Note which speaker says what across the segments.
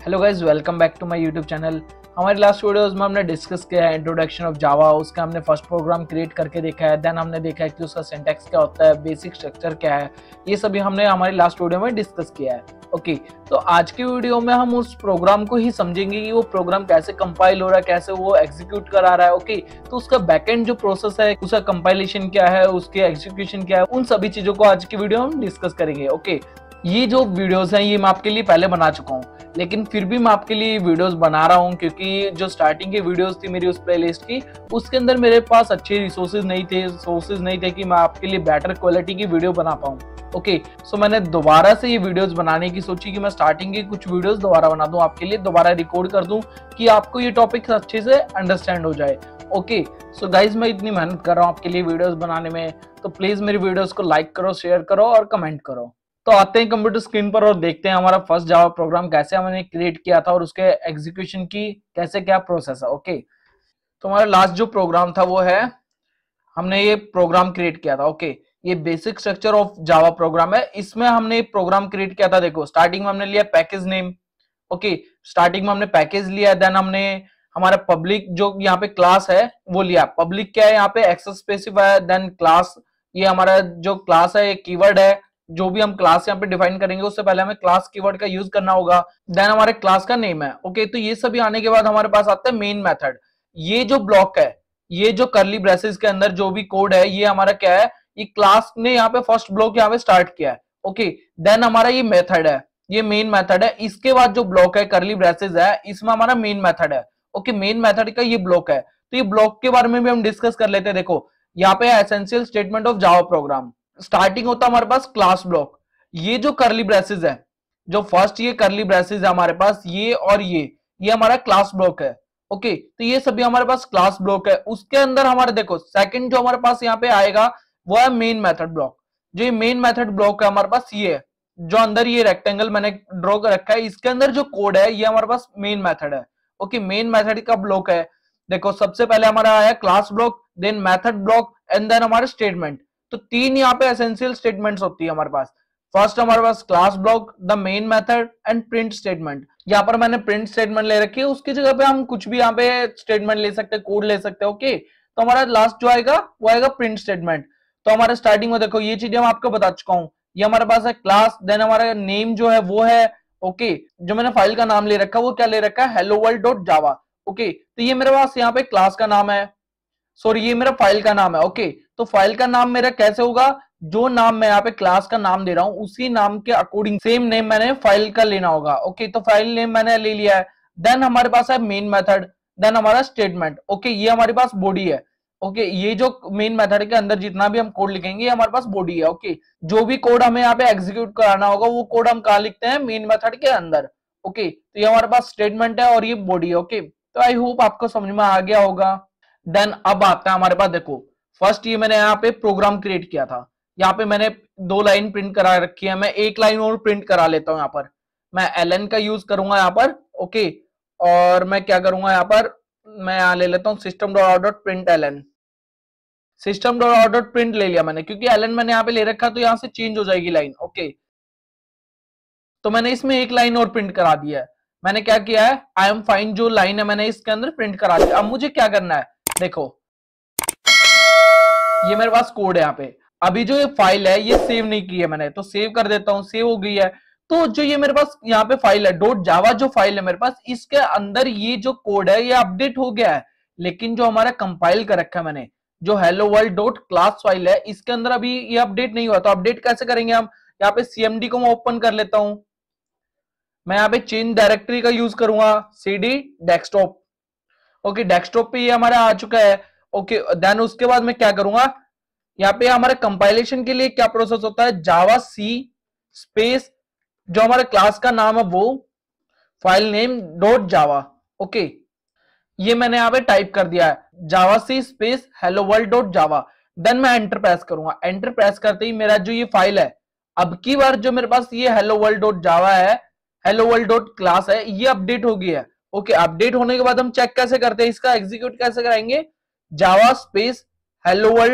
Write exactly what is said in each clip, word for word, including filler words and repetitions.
Speaker 1: Hello guys, welcome back to my YouTube channel. हमारे last videos में हमने discuss किया है इंट्रोडक्शन ऑफ जावा। उसका हमने फर्स्ट प्रोग्राम क्रिएट करके देखा है, देन हमने देखा है कि उसका सिंटैक्स क्या होता है, बेसिक स्ट्रक्चर क्या है। ये सभी हमने हमारी लास्ट वीडियो में डिस्कस किया है। ओके, तो आज की वीडियो में हम उस प्रोग्राम को ही समझेंगे कि वो प्रोग्राम कैसे कंपाइल हो रहा है, कैसे वो एग्जीक्यूट करा रहा है। ओके, तो उसका बैकएंड जो प्रोसेस है, उसका कंपाइलेशन क्या है, उसके एग्जीक्यूशन क्या है, उन सभी चीजों को आज की वीडियो में हम डिस्कस करेंगे। ओके, ये जो वीडियोस हैं ये मैं आपके लिए पहले बना चुका हूँ, लेकिन फिर भी मैं आपके लिए वीडियोस बना रहा हूँ क्योंकि जो स्टार्टिंग की वीडियोस थी मेरी उस प्लेलिस्ट की, उसके अंदर मेरे पास अच्छे रिसोर्सेज नहीं थे सोर्सेज नहीं थे कि मैं आपके लिए बेटर क्वालिटी की वीडियो बना पाऊँ। ओके, सो मैंने दोबारा से ये वीडियोस बनाने की सोची कि मैं स्टार्टिंग की कुछ वीडियोस दोबारा बना दूं आपके लिए, दोबारा रिकॉर्ड कर दूं कि आपको ये टॉपिक अच्छे से अंडरस्टैंड हो जाए। ओके, सो गाइज, मैं इतनी मेहनत कर रहा हूँ आपके लिए वीडियोस बनाने में, तो प्लीज मेरी वीडियोस को लाइक करो, शेयर करो और कमेंट करो। तो आते हैं कंप्यूटर स्क्रीन पर और देखते हैं हमारा फर्स्ट जावा प्रोग्राम कैसे हमने क्रिएट किया था और उसके एग्जीक्यूशन की कैसे क्या प्रोसेस है। ओके, तो हमारा लास्ट जो प्रोग्राम था वो है, हमने ये प्रोग्राम क्रिएट किया था। ओके, ये basic structure of Java program है। इसमें हमने प्रोग्राम क्रिएट किया था। देखो, स्टार्टिंग में हमने लिया पैकेज नेम। ओके, स्टार्टिंग में हमने पैकेज लिया, देन हमने हमारा पब्लिक जो यहाँ पे क्लास है वो लिया। पब्लिक क्या है यहाँ पे, एक्सेस स्पेसिफायर, देन क्लास। ये हमारा जो क्लास है, एक कीवर्ड है। जो भी हम क्लास यहाँ पे डिफाइन करेंगे उससे पहले हमें क्लास कीवर्ड का यूज करना होगा। देन हमारे क्लास का नेम है। ओके, तो ये सभी आने के बाद हमारे पास आता है मेन मेथड। ये जो ब्लॉक है, ये जो करली ब्रेसेस के अंदर जो भी कोड है, ये हमारा क्या है, ये क्लास ने यहाँ पे फर्स्ट ब्लॉक यहाँ पे स्टार्ट किया है। ओके, देन हमारा ये मेथड है, ये मेन मेथड है। इसके बाद जो ब्लॉक है करली ब्रेसेस है, इसमें हमारा मेन मेथड है। ओके, मेन मेथड का ये ब्लॉक है। तो ये ब्लॉक के बारे में भी हम डिस्कस कर लेते हैं। देखो, यहाँ पे essential statement of Java program. Starting होता है हमारे पास क्लास ब्लॉक। ये जो करली ब्रेसेस है, जो फर्स्ट ये करली ब्रेसेस है हमारे पास, ये और ये ये हमारा क्लास ब्लॉक है। ओके, तो ये सभी हमारे पास क्लास ब्लॉक है। उसके अंदर हमारे देखो सेकंड जो हमारे पास यहाँ पे आएगा वो है मेन मेथड ब्लॉक। जो ये मेन मेथड ब्लॉक है हमारे पास, ये है जो अंदर ये रेक्टेंगल मैंने ड्रॉ कर रखा है, इसके अंदर जो कोड है ये हमारे पास मेन मेथड है। ओके, मेन मेथड का ब्लॉक है। देखो, सबसे पहले हमारा आया class block, then method block and then हमारे स्टेटमेंट। तो तीन यहाँ पे एसेंशियल स्टेटमेंट्स होती है हमारे पास। फर्स्ट हमारे पास class block, the main method and print statement. यहाँ पर मैंने प्रिंट स्टेटमेंट ले रखी है, उसकी जगह पे हम कुछ भी यहाँ पे स्टेटमेंट ले सकते हैं, कोड ले सकते हैं। ओके, तो हमारा लास्ट जो आएगा वो आएगा प्रिंट स्टेटमेंट। तो हमारे स्टार्टिंग में देखो ये चीजें मैं आपको बता चुका हूँ। ये हमारे पास है क्लास, देन हमारा नेम जो है वो है। ओके, जो मैंने फाइल का नाम ले रखा है वो क्या ले रखा है, hello world dot Java. Okay, तो ये मेरे पास यहाँ पे क्लास का नाम है, सॉरी ये मेरा फाइल का नाम है। ओके, तो फाइल का नाम मेरा कैसे होगा, जो नाम मैं यहाँ पे क्लास का नाम दे रहा हूँ उसी नाम के अकॉर्डिंग सेम नेम मैंने फाइल का लेना होगा। ओके, तो फाइल नेम मैंने ले लिया है। देन हमारे पास है मेन मेथड, देन हमारा स्टेटमेंट। ओके, ये हमारे पास बॉडी है। ओके, ये जो मेन मेथड के अंदर जितना भी हम कोड लिखेंगे हमारे पास बॉडी है। ओके, जो भी कोड हमें यहाँ पे एग्जीक्यूट कराना होगा वो कोड हम कहाँ लिखते हैं, मेन मेथड के अंदर। ओके, तो ये हमारे पास स्टेटमेंट है और ये बॉडी है। ओके, तो आई होप आपको समझ में आ गया होगा। देन अब आता है हमारे पास, देखो फर्स्ट ये मैंने यहाँ पे प्रोग्राम क्रिएट किया था। यहाँ पे मैंने दो लाइन प्रिंट करा रखी है, मैं एक लाइन और प्रिंट करा लेता हूँ। यहाँ पर मैं एलन का यूज करूंगा यहाँ पर। ओके, और मैं क्या करूंगा यहाँ पर, मैं यहाँ ले लेता हूँ system dot out dot print ln. System dot out dot print ले लिया मैंने, क्योंकि एलन मैंने यहाँ पे ले रखा तो यहाँ से चेंज हो जाएगी लाइन। ओके, तो मैंने इसमें एक लाइन और प्रिंट करा दिया है। मैंने क्या किया है, आई एम फाइन जो लाइन है मैंने इसके अंदर प्रिंट करा दिया। अब मुझे क्या करना है, देखो ये मेरे पास कोड है यहाँ पे। अभी जो ये फाइल है ये सेव नहीं की है मैंने, तो सेव कर देता हूँ, सेव हो गई है। तो जो ये मेरे पास यहाँ पे फाइल है डॉट जावा, जो फाइल है मेरे पास, इसके अंदर ये जो कोड है ये अपडेट हो गया है। लेकिन जो हमारा कंपाइल कर रखा है मैंने, जो hello world dot class file है, इसके अंदर अभी ये अपडेट नहीं हुआ। तो अपडेट कैसे करेंगे हम, यहाँ पे सीएमडी को मैं ओपन कर लेता हूं। मैं यहाँ पे चेंज डायरेक्टरी का यूज करूंगा, सीडी डेस्कटॉप। ओके, डेस्कटॉप पे ये हमारा आ चुका है। ओके, देन उसके बाद मैं क्या करूंगा, यहाँ पे हमारे कंपाइलेशन के लिए क्या प्रोसेस होता है, जावा सी स्पेस जो हमारे क्लास का नाम है वो file name dot Java. Okay, ये मैंने यहाँ पे टाइप कर दिया है, Java C space hello world dot Java. Then मैं एंटर प्रेस करूंगा। एंटर प्रेस करते ही मेरा जो ये फाइल है, अब की बार जो मेरे पास ये हेलो वर्ल्ड डॉट जावा है, हेलो वर्ल्ड डॉट क्लास है, ये अपडेट हो गया है। ओके, अपडेट होने के बाद हम चेक कैसे करते हैं, इसका एग्जीक्यूट कैसे कराएंगे, जावा स्पेस हेलो वर्ल्ड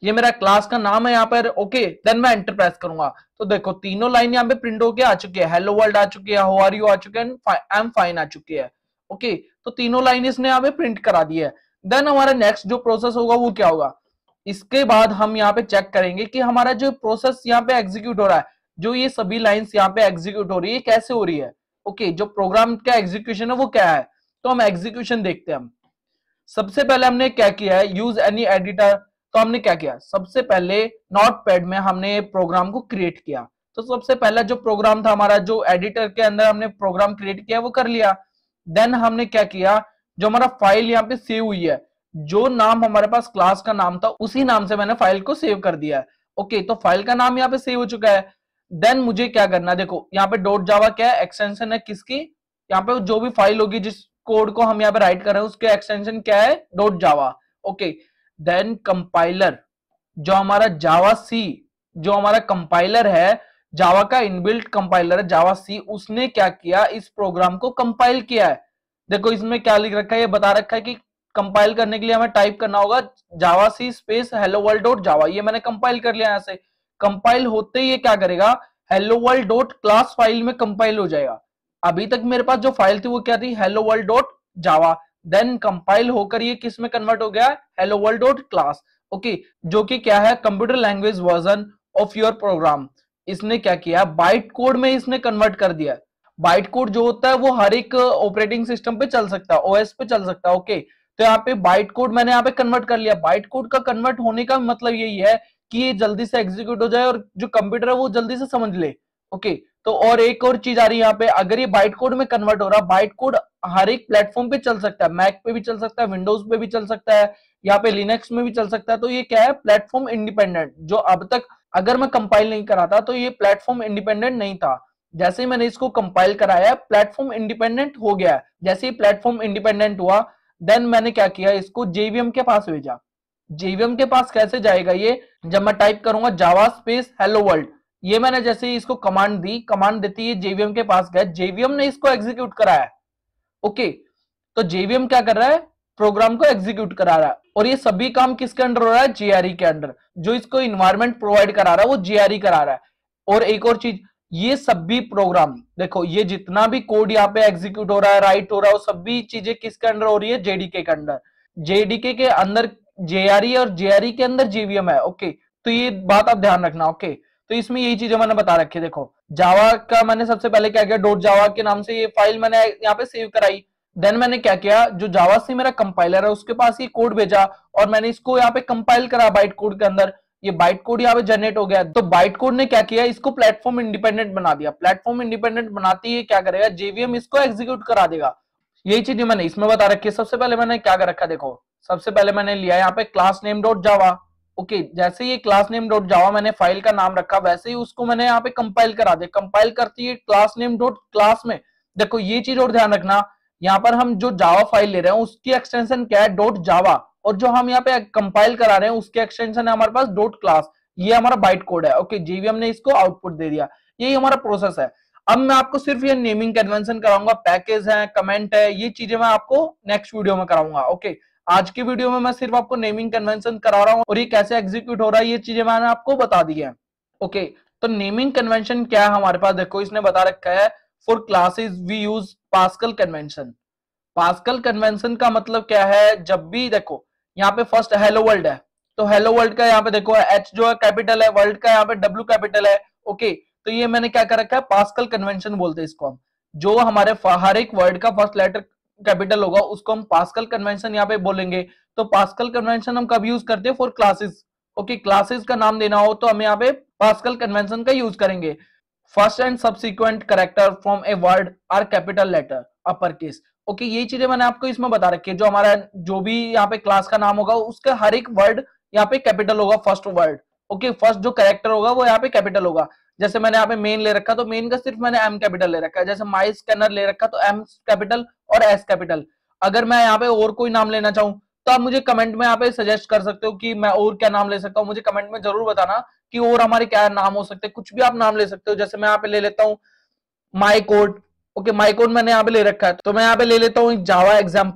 Speaker 1: ये मेरा क्लास का नाम है यहाँ पर, ओके। देन मैं एंटर प्रेस करूंगा तो देखो तीनों लाइन यहाँ पे प्रिंट होके आ चुकी है, हेलो वर्ल्ड आ चुकी है, हाउ आर यू आ चुके हैं, आई एम फाइन आ चुकी है, ओके। तो तीनों लाइन इसने यहाँ पे प्रिंट करा दी है। देन हमारा नेक्स्ट जो प्रोसेस होगा वो क्या होगा, इसके बाद हम यहाँ पे चेक करेंगे कि हमारा जो प्रोसेस यहाँ पे एग्जीक्यूट हो रहा है, जो ये सभी लाइंस यहाँ पे एग्जीक्यूट हो रही है कैसे हो रही है, ओके। जो प्रोग्राम का एग्जीक्यूशन है वो क्या है, तो हम एग्जीक्यूशन देखते हैं। हम सबसे पहले हमने क्या किया है, यूज एनी एडिटर। तो हमने क्या किया, सबसे पहले नोटपैड में हमने प्रोग्राम को क्रिएट किया। तो सबसे पहला जो प्रोग्राम था हमारा, जो एडिटर के अंदर हमने प्रोग्राम क्रिएट किया वो कर लिया। देन हमने क्या किया, जो हमारा फाइल यहाँ पे सेव हुई है, जो नाम हमारे पास क्लास का नाम था उसी नाम से मैंने फाइल को सेव कर दिया है, ओके। तो फाइल का नाम यहाँ पे सेव हो चुका है। देन मुझे क्या करना है, देखो यहाँ पे डॉट जावा क्या है, एक्सटेंशन है किसकी, यहाँ पे जो भी फाइल होगी जिस कोड को हम यहाँ पे राइट कर रहे हैं उसके एक्सटेंशन क्या है, dot Java, okay. Then compiler, जो हमारा जावा सी, जो हमारा कंपाइलर है, जावा का इनबिल्ट कंपाइलर है जावा सी, उसने क्या किया, इस प्रोग्राम को कंपाइल किया है। देखो इसमें क्या लिख रखा है, ये बता रखा है कि कंपाइल करने के लिए हमें टाइप करना होगा Java C space hello world dot Java. ये मैंने कंपाइल कर लिया। यहाँ से कंपाइल होते ही ये क्या करेगा, hello world dot class file में कंपाइल हो जाएगा। अभी तक मेरे पास जो फाइल थी वो क्या थी, hello world dot Java. Then compile होकर ये किस में कन्वर्ट हो गया, hello world dot class, okay. जो कि क्या है, computer language version of your program. इसने क्या किया, बाइट कोड में इसने कन्वर्ट कर दिया। बाइट कोड जो होता है वो हर एक ऑपरेटिंग सिस्टम पे चल सकता है, ओएस पे चल सकता है, ओके। तो यहाँ पे बाइट कोड मैंने यहाँ पे कन्वर्ट कर लिया। बाइट कोड का कन्वर्ट होने का मतलब यही है कि ये जल्दी से एग्जीक्यूट हो जाए और जो कंप्यूटर है वो जल्दी से समझ ले, ओके। तो और एक और चीज आ रही है यहाँ पे, अगर ये बाइट कोड में कन्वर्ट हो रहा है, बाइट कोड हर एक प्लेटफॉर्म पे चल सकता है, मैक पे भी चल सकता है, विंडोज पे भी चल सकता है, यहाँ पे लिनक्स में भी चल सकता है। तो ये क्या है, प्लेटफॉर्म इंडिपेंडेंट, जो अब तक अगर मैं कंपाइल नहीं कराता तो ये प्लेटफॉर्म इंडिपेंडेंट नहीं था। जैसे ही मैंने इसको कंपाइल कराया, प्लेटफॉर्म इंडिपेंडेंट हो गया। जैसे ही प्लेटफॉर्म इंडिपेंडेंट हुआ, देन मैंने क्या किया, इसको जेवीएम के पास भेजा। जेवीएम के पास कैसे जाएगा ये, जब मैं टाइप करूंगा जावा स्पेस हेलो वर्ल्ड, ये मैंने जैसे ही इसको कमांड दी, कमांड देती है जेवीएम के पास गया, जेवीएम ने इसको एग्जीक्यूट कराया, ओके। तो जेवीएम क्या कर रहा है, प्रोग्राम को एग्जीक्यूट करा रहा है। और ये सभी काम किसके अंडर हो रहा है, जेआरई के अंडर। जो इसको इन्वायरमेंट प्रोवाइड करा रहा है वो जेआरई करा रहा है। और एक और चीज, ये सभी प्रोग्राम देखो, ये जितना भी कोड यहाँ पे एग्जीक्यूट हो रहा है, राइट हो रहा है, वो सभी चीजें किसके अंडर हो रही है, जेडीके के अंडर। जेडीके के अंदर जेआरई और जेआरई के अंदर जेवीएम है, ओके। तो ये बात आप ध्यान रखना, ओके। तो इसमें यही चीजें मैंने बता रखी है। देखो जावा का मैंने सबसे पहले क्या किया, डॉट जावा के नाम से ये फाइल मैंने यहाँ पे सेव कराई। देन मैंने क्या किया, जो जावा से मेरा कंपाइलर है उसके पास ये कोड भेजा और मैंने इसको यहाँ पे कंपाइल करा बाइट कोड के अंदर। ये बाइट कोड यहाँ पे जनरेट हो गया। तो बाइट कोड ने क्या किया, इसको प्लेटफॉर्म इंडिपेंडेंट बना दिया। प्लेटफॉर्म इंडिपेंडेंट बनाते ही क्या करेगा, जेवीएम इसको एग्जीक्यूट करा देगा। यही चीज मैंने इसमें बता रखी है। सबसे पहले मैंने क्या कर रखा, देखो सबसे पहले मैंने लिया यहाँ पे class name dot Java, okay. जैसे ये क्लास नेम डॉट जावा मैंने फाइल का नाम रखा, वैसे ही उसको मैंने यहाँ पे कंपाइल करा दे। कंपाइल करती है क्लास नेम डॉट क्लास में। देखो ये चीज और ध्यान रखना, यहाँ पर हम जो जावा फाइल ले रहे हैं उसकी एक्सटेंशन क्या है, डॉट जावा। और जो हम यहाँ पे कंपाइल करा रहे हैं उसकी एक्सटेंशन है हमारे पास डॉट क्लास। ये हमारा बाइट कोड है, ओके। जेवीएम ने इसको आउटपुट दे दिया। यही हमारा प्रोसेस है। अब मैं आपको सिर्फ ये नेमिंग कन्वेंशन कराऊंगा, पैकेज है, कमेंट है, ये चीजें मैं आपको नेक्स्ट वीडियो में कराऊंगा, ओके। आज की वीडियो में मैं सिर्फ आपको नेमिंग कन्वेंशन करा रहा हूँ और ये कैसे एग्जीक्यूट हो रहा है ये चीजें मैंने आपको बता दी है, ओके। तो नेमिंग कन्वेंशन क्या है हमारे पास, देखो इसने बता रखा है, for classes we use Pascal convention. Pascal convention का मतलब क्या है, जब भी देखो यहाँ पे फर्स्ट हेलो वर्ल्ड है तो हेलो वर्ल्ड का यहाँ पे देखो एच जो है कैपिटल है, वर्ल्ड का यहाँ पे डब्ल्यू कैपिटल है, ओके। तो ये मैंने क्या कर रखा है, पास्कल कन्वेंशन बोलते हैं इसको हम। जो हमारे हर एक वर्ड का फर्स्ट लेटर कैपिटल होगा उसको हम पास्कल कन्वेंशन यहाँ पे बोलेंगे। तो पास्कल कन्वेंशन हम कब यूज करते हैं, फॉर क्लासेस, ओके। क्लासेस का नाम देना हो तो हम यहाँ पे पास्कल कन्वेंशन का यूज करेंगे। First and subsequent character from a word are capital letter upper case, okay. ये चीजें मैंने आपको इसमें बता रखी है। जो हमारा जो भी यहाँ पे क्लास का नाम होगा उसका हर एक वर्ड यहाँ पे कैपिटल होगा, फर्स्ट वर्ड, ओके। फर्स्ट जो कैरेक्टर होगा वो यहाँ पे कैपिटल होगा। जैसे मैंने यहाँ पे मेन ले रखा तो मेन का सिर्फ मैंने एम कैपिटल ले रखा है। जैसे माई स्कैनर ले रखा तो एम कैपिटल और एस कैपिटल। अगर मैं यहाँ पे और कोई नाम लेना चाहूँ तो आप मुझे कमेंट में यहाँ पे सजेस्ट कर सकते हो कि मैं और क्या नाम ले सकता हूँ। मुझे कमेंट में जरूर बताना कि और हमारे क्या नाम हो सकते हैं। कुछ भी आप नाम ले सकते हो। जैसे मैं यहाँ पे ले लेता हूँ my code, okay. My code मैंने यहाँ पे ले रखा है तो मैं यहाँ पे ले लेता हूँ Java example,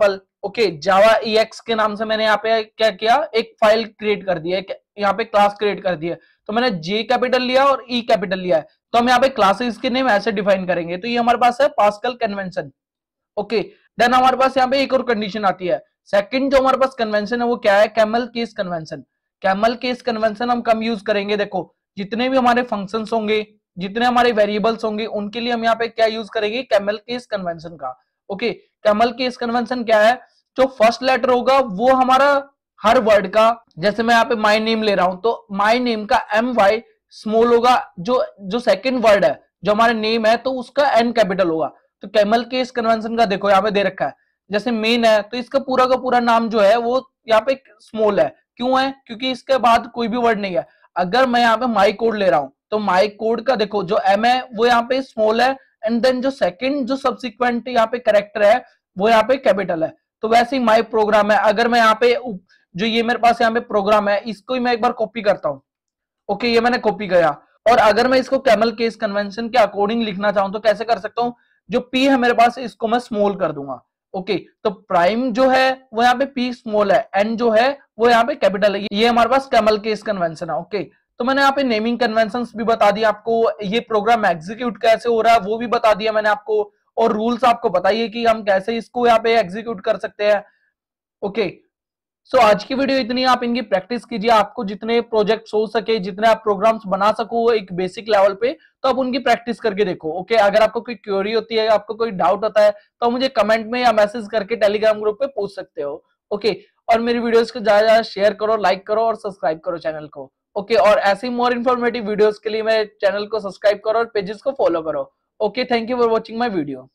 Speaker 1: okay, Java X के नाम से मैंने यहाँ पे क्या किया, एक फाइल क्रिएट कर दी है, यहाँ पे क्लास क्रिएट कर दी है। तो मैंने जे कैपिटल लिया और ई कैपिटल लिया है, तो हम यहाँ पे क्लासेस के नेम ऐसे डिफाइन करेंगे। तो ये हमारे पास है पास्कल कन्वेंशन। ओके, देन हमारे पास यहाँ पे एक और कंडीशन आती है। सेकंड जो हमारे पास कन्वेंशन है वो क्या है, camel case convention. Camel case convention हम कम यूज करेंगे। देखो, जितने भी हमारे फंक्शंस होंगे, जितने हमारे वेरिएबल्स होंगे, उनके लिए हम यहाँ पे क्या यूज करेंगे, कैमल केस कन्वेंशन का। ओके, कैमल केस कन्वेंशन क्या है, जो फर्स्ट लेटर होगा वो हमारा हर वर्ड का, जैसे मैं यहाँ पे माई नेम ले रहा हूं तो माई नेम का एम वाई स्मॉल होगा, जो जो सेकंड वर्ड है जो हमारा नेम है तो उसका एन कैपिटल होगा। तो कैमल केस कन्वेंशन का देखो यहाँ पे दे रखा है, जैसे मेन है तो इसका पूरा का पूरा नाम जो है वो यहाँ पे स्मॉल है। क्यों है, क्योंकि इसके बाद कोई भी वर्ड नहीं है। अगर मैं यहाँ पे माई कोड ले रहा हूं तो माई कोड का देखो जो एम है वो यहाँ पे स्मॉल है, एंड देन जो सेकंड जो सब्सिक्वेंट यहाँ पे करेक्टर है वो यहाँ पे कैपिटल है। तो वैसे ही माई प्रोग्राम है, अगर मैं यहाँ पे जो ये मेरे पास यहाँ पे प्रोग्राम है इसको ही मैं एक बार कॉपी करता हूँ। ओके, ये मैंने कॉपी किया, और अगर मैं इसको कैमल केस कन्वेंशन के अकॉर्डिंग लिखना चाहूं तो कैसे कर सकता हूं, जो पी है मेरे पास इसको मैं स्मॉल कर दूंगा। ओके, तो प्राइम जो है वो यहाँ पे पी स्मॉल है, एन जो है वो यहाँ पे कैपिटल है। ये हमारे पास कैमल केस कन्वेंशन है। ओके, तो मैंने यहाँ पे नेमिंग कन्वेंशंस भी बता दिया आपको, ये प्रोग्राम एग्जीक्यूट कैसे हो रहा है वो भी बता दिया मैंने आपको, और रूल्स आपको बताइए कि हम कैसे इसको यहाँ पे एग्जीक्यूट कर सकते हैं। ओके, सो so, आज की वीडियो इतनी, आप इनकी प्रैक्टिस कीजिए। आपको जितने प्रोजेक्ट्स हो सके, जितने आप प्रोग्राम्स बना सको एक बेसिक लेवल पे, तो आप उनकी प्रैक्टिस करके देखो। ओके, अगर आपको कोई क्वेरी होती है, आपको कोई डाउट होता है तो मुझे कमेंट में या मैसेज करके टेलीग्राम ग्रुप पे पूछ सकते हो। ओके, और मेरी वीडियोस को ज्यादा ज्यादा शेयर करो, लाइक करो और सब्सक्राइब करो चैनल को। ओके, और ऐसी मोर इन्फॉर्मेटिव वीडियोस के लिए मेरे चैनल को सब्सक्राइब करो और पेजेस को फॉलो करो। Okay, thank you for watching my video.